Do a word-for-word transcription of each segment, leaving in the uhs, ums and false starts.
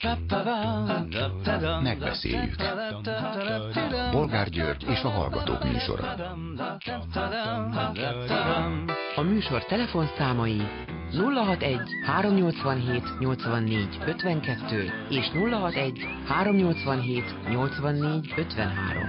Megbeszéljük. Bolgár György és a Hallgatók műsora. A műsor telefonszámai nulla hatvanegy háromnyolcvanhét nyolcvannégy ötvenkettő és nulla hatvanegy háromnyolcvanhét nyolcvannégy ötvenhárom.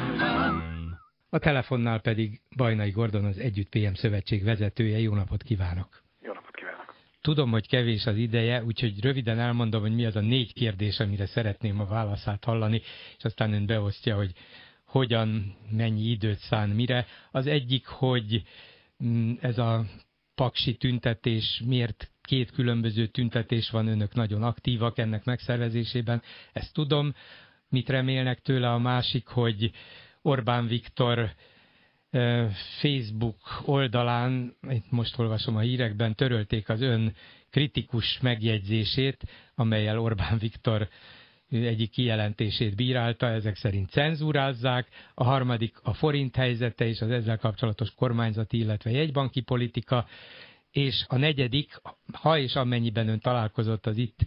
A telefonnál pedig Bajnai Gordon, az Együtt pé em szövetség vezetője. Jó napot kívánok! Jó napot kívánok! Tudom, hogy kevés az ideje, úgyhogy röviden elmondom, hogy mi az a négy kérdés, amire szeretném a válaszát hallani, és aztán ön beosztja, hogy hogyan, mennyi időt szán mire. Az egyik, hogy ez a paksi tüntetés, miért két különböző tüntetés van, önök nagyon aktívak ennek megszervezésében, ezt tudom. Mit remélnek tőle? A másik, hogy Orbán Viktor Facebook oldalán, itt most olvasom a hírekben, törölték az ön kritikus megjegyzését, amellyel Orbán Viktor egyik kijelentését bírálta, ezek szerint cenzúrázzák. A harmadik a forint helyzete és az ezzel kapcsolatos kormányzati, illetve jegybanki politika, és a negyedik, ha és amennyiben ön találkozott az itt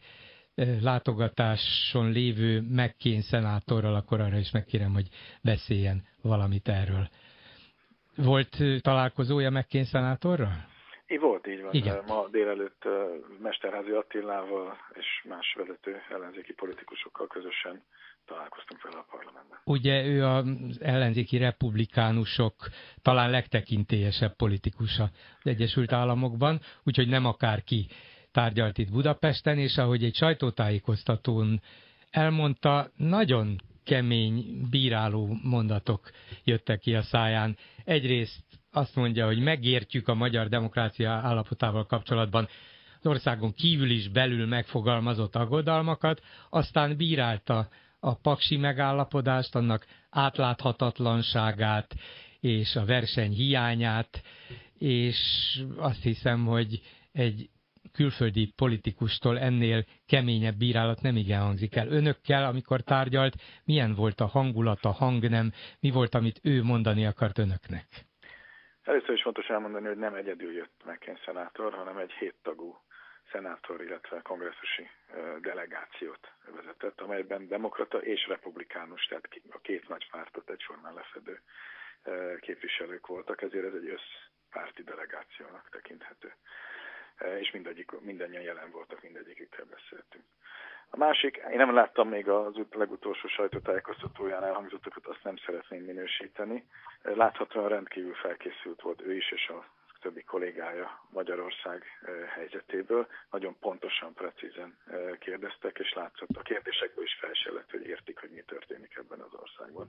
látogatáson lévő McCain szenátorral, akkor arra is megkérem, hogy beszéljen valamit erről. Volt találkozója McCain szenátorral? Így volt, így van. Igen. Ma délelőtt Mesterházy Attilával és más vezető ellenzéki politikusokkal közösen találkoztunk vele a parlamentben. Ugye ő az ellenzéki republikánusok talán legtekintélyesebb politikusa az Egyesült Államokban, úgyhogy nem akárki tárgyalt itt Budapesten, és ahogy egy sajtótájékoztatón elmondta, nagyon kemény, bíráló mondatok jöttek ki a száján. Egyrészt azt mondja, hogy megértjük a magyar demokrácia állapotával kapcsolatban az országon kívül is belül megfogalmazott aggodalmakat, aztán bírálta a paksi megállapodást, annak átláthatatlanságát és a verseny hiányát, és azt hiszem, hogy egy külföldi politikustól ennél keményebb bírálat nem igen hangzik el. Önökkel, amikor tárgyalt, milyen volt a hangulat, a hangnem, mi volt, amit ő mondani akart önöknek? Először is fontos elmondani, hogy nem egyedül jött McCain szenátor, hanem egy héttagú szenátor, illetve kongresszusi delegációt vezetett, amelyben demokrata és republikánus, tehát a két nagy pártot egyformán lefedő képviselők voltak, ezért ez egy összpárti delegációnak tekinthető. És mindegyik, mindannyian jelen voltak, mindegyikükkel beszéltünk. A másik, én nem láttam még az legutolsó sajtótájékoztatóján elhangzottakat, azt nem szeretném minősíteni. Láthatóan rendkívül felkészült volt ő is, és a többi kollégája Magyarország helyzetéből. Nagyon pontosan, precízen kérdeztek, és látszott a kérdésekből is fel se lett, hogy értik, hogy mi történik ebben az országban.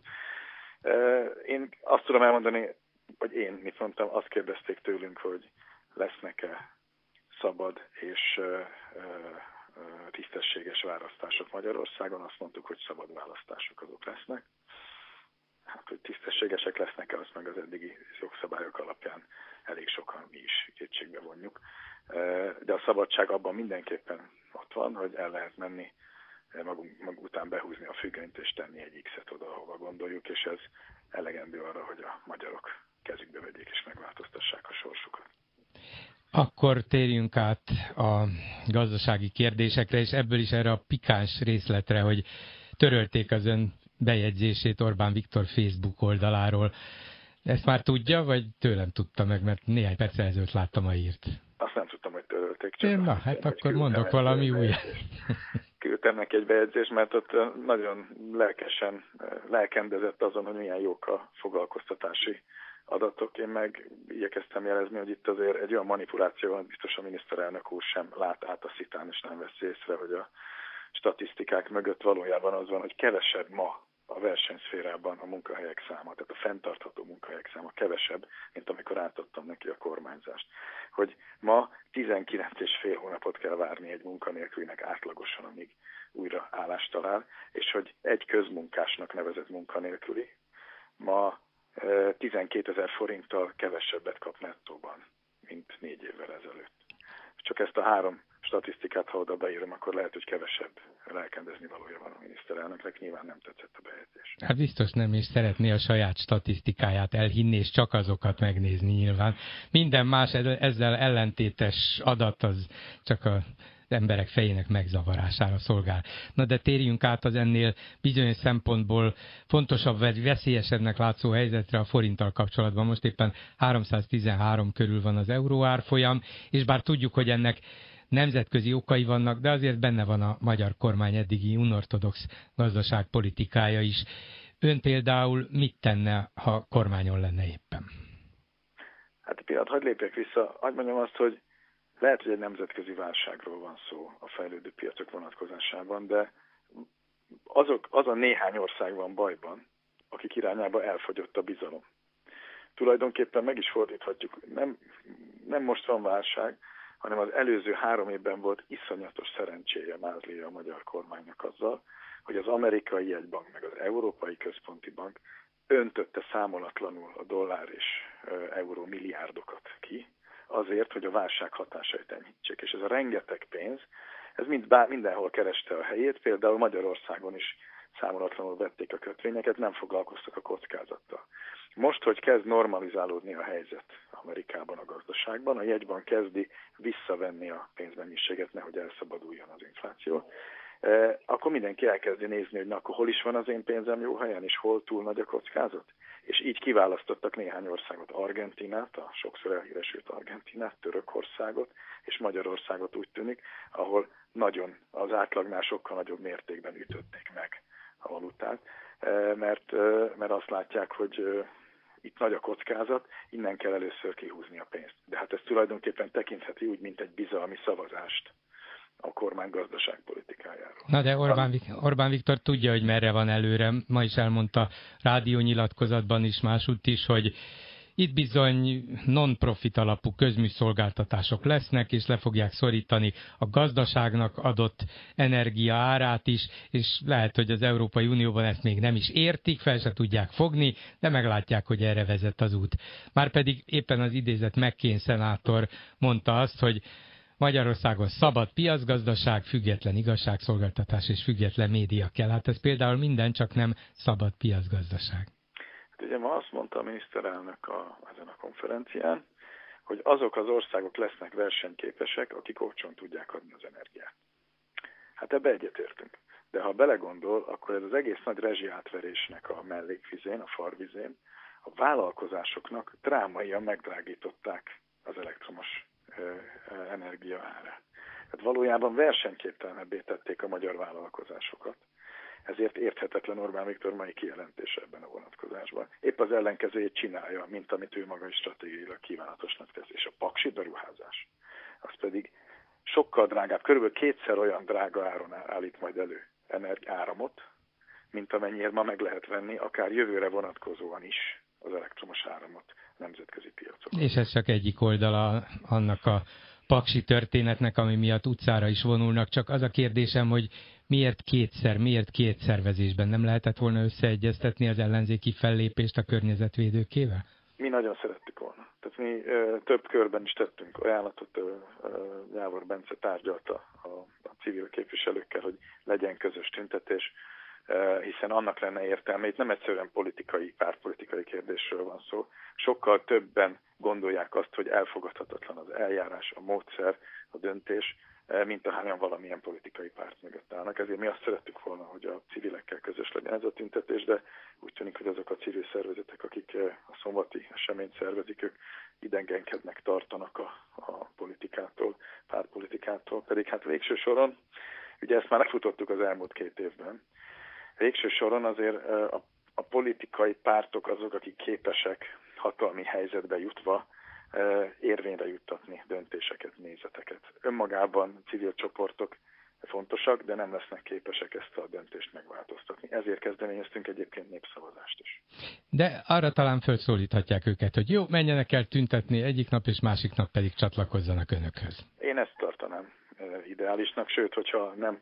Én azt tudom elmondani, hogy én, mit mondtam, azt kérdezték tőlünk, hogy lesznek-e szabad és uh, uh, tisztességes választások Magyarországon. Azt mondtuk, hogy szabad választások azok lesznek. Hát, hogy tisztességesek lesznek-e, azt meg az eddigi jogszabályok alapján elég sokan mi is kétségbe vonjuk. Uh, de a szabadság abban mindenképpen ott van, hogy el lehet menni magunk, magunk után behúzni a függönyt és tenni egy X-et oda, ahova gondoljuk, és ez elegendő arra, hogy a magyarok kezükbe vegyék és megváltoztassák a sorsukat. Akkor térjünk át a gazdasági kérdésekre, és ebből is erre a pikáns részletre, hogy törölték az ön bejegyzését Orbán Viktor Facebook oldaláról. Ezt már tudja, vagy tőlem tudta meg, mert néhány perccel ezelőtt láttam a hírt? Azt nem tudtam, hogy törölték. Csak Na, hát akkor mondok valami újat. Küldtem neki egy bejegyzést, mert ott nagyon lelkesen lelkendezett azon, hogy milyen jók a foglalkoztatási adatok. Én meg igyekeztem jelezni, hogy itt azért egy olyan manipuláció van, biztos a miniszterelnök úr sem lát át a szitán, és nem veszi észre, hogy a statisztikák mögött valójában az van, hogy kevesebb ma a versenyszférában a munkahelyek száma, tehát a fenntartható munkahelyek száma kevesebb, mint amikor átadtam neki a kormányzást. Hogy ma tizenkilenc és fél hónapot kell várni egy munkanélkülinek átlagosan, amíg újra állást talál, és hogy egy közmunkásnak nevezett munkanélküli ma tizenkétezer forinttal kevesebbet kap nettóban, mint négy évvel ezelőtt. Csak ezt a három statisztikát, ha oda beírom, akkor lehet, hogy kevesebb lelkendezni valója van a miniszterelnöknek, nyilván nem tetszett a bejegyzés. Hát biztos nem, és szeretné a saját statisztikáját elhinni, és csak azokat megnézni nyilván. Minden más ezzel ellentétes adat az csak a emberek fejének megzavarására szolgál. Na de térjünk át az ennél bizonyos szempontból fontosabb vagy veszélyesebbnek látszó helyzetre a forinttal kapcsolatban. Most éppen háromszáztizenhárom körül van az euró árfolyam, és bár tudjuk, hogy ennek nemzetközi okai vannak, de azért benne van a magyar kormány eddigi unortodox gazdaságpolitikája is. Ön például mit tenne, ha kormányon lenne éppen? Hát egy pillanat, hadd lépjek vissza. Hadd mondjam azt, hogy lehet, hogy egy nemzetközi válságról van szó a fejlődő piacok vonatkozásában, de azok, az a néhány ország van bajban, akik irányába elfogyott a bizalom. Tulajdonképpen meg is fordíthatjuk. Nem, nem most van válság, hanem az előző három évben volt iszonyatos szerencséje, mázlija a magyar kormánynak azzal, hogy az amerikai jegybank meg az Európai Központi Bank öntötte számolatlanul a dollár és euró milliárdokat ki, azért, hogy a válság hatásait enyhítsék. És ez a rengeteg pénz, ez mind, bár, mindenhol kereste a helyét, például Magyarországon is számolatlanul vették a kötvényeket, nem foglalkoztak a kockázattal. Most, hogy kezd normalizálódni a helyzet Amerikában, a gazdaságban, a jegybank kezdi visszavenni a pénzmennyiséget, nehogy elszabaduljon az infláció, akkor mindenki elkezdi nézni, hogy na, akkor hol is van az én pénzem jó helyen, és hol túl nagy a kockázat. És így kiválasztottak néhány országot, Argentinát, a sokszor elhíresült Argentinát, Törökországot, és Magyarországot úgy tűnik, ahol nagyon, az átlagnál sokkal nagyobb mértékben ütötték meg a valutát, mert, mert azt látják, hogy itt nagy a kockázat, innen kell először kihúzni a pénzt. De hát ez tulajdonképpen tekintheti úgy, mint egy bizalmi szavazást a kormány gazdaságpolitikájáról. Na de Orbán, Orbán Viktor tudja, hogy merre van előre. Ma is elmondta rádiónyilatkozatban is, másútt is, hogy itt bizony non-profit alapú közműszolgáltatások lesznek, és le fogják szorítani a gazdaságnak adott energia árát is, és lehet, hogy az Európai Unióban ezt még nem is értik, fel se tudják fogni, de meglátják, hogy erre vezet az út. Márpedig éppen az idézett McCain szenátor mondta azt, hogy Magyarországon szabad piacgazdaság, független igazságszolgáltatás és független média kell. Hát ez például minden, csak nem szabad piacgazdaság. Hát ugye ma azt mondta a miniszterelnök a, ezen a konferencián, hogy azok az országok lesznek versenyképesek, akik olcsón tudják adni az energiát. Hát ebbe egyetértünk. De ha belegondol, akkor ez az egész nagy rezsiátverésnek a mellékvizén, a farvizén, a vállalkozásoknak drámaian megdrágították az elektromos energia árát. Hát valójában versenyképtelenebbé tették a magyar vállalkozásokat. Ezért érthetetlen Orbán Viktor mai kijelentése ebben a vonatkozásban. Épp az ellenkezőjét csinálja, mint amit ő maga is stratégiailag kívánatosnak tesz. És a paksi beruházás, az pedig sokkal drágább, körülbelül kétszer olyan drága áron állít majd elő energiáramot, mint amennyiért ma meg lehet venni, akár jövőre vonatkozóan is az elektromos áramot nemzetközi piacokon. És ez csak egyik oldala annak a paksi történetnek, ami miatt utcára is vonulnak. Csak az a kérdésem, hogy miért kétszer, miért két szervezésben nem lehetett volna összeegyeztetni az ellenzéki fellépést a környezetvédőkével? Mi nagyon szerettük volna. Tehát mi ö, több körben is tettünk ajánlatot, ö, ö, Jávor Bence tárgyalta a, a civil képviselőkkel, hogy legyen közös tüntetés, ö, hiszen annak lenne értelme, itt nem egyszerűen politikai, pártpolitikai kérdésről van szó, sokkal többen gondolják azt, hogy elfogadhatatlan az eljárás, a módszer, a döntés, mint ahányan valamilyen politikai párt mögött állnak. Ezért mi azt szerettük volna, hogy a civilekkel közös legyen ez a tüntetés, de úgy tűnik, hogy azok a civil szervezetek, akik a szombati eseményt szervezik, ők idegenkednek, tartanak a, a politikától, pártpolitikától, pedig hát végső soron, ugye ezt már lefutottuk az elmúlt két évben, végső soron azért a, a politikai pártok azok, akik képesek hatalmi helyzetbe jutva érvényre juttatni döntéseket, nézeteket. Önmagában civil csoportok fontosak, de nem lesznek képesek ezt a döntést megváltoztatni. Ezért kezdeményeztünk egyébként népszavazást is. De arra talán felszólíthatják őket, hogy jó, menjenek el tüntetni egyik nap, és másik nap pedig csatlakozzanak önökhöz. Én ezt tartanám ideálisnak, sőt, hogyha nem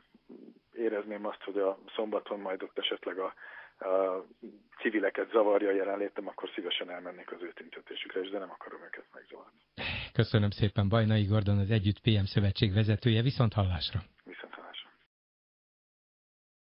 érezném azt, hogy a szombaton majd ott esetleg a a civileket zavarja a jelenlétem, akkor szívesen elmennék az ő tüntetésükre, de nem akarom őket megzavarni. Köszönöm szépen, Bajnai Gordon, az Együtt pé em Szövetség vezetője, viszont hallásra.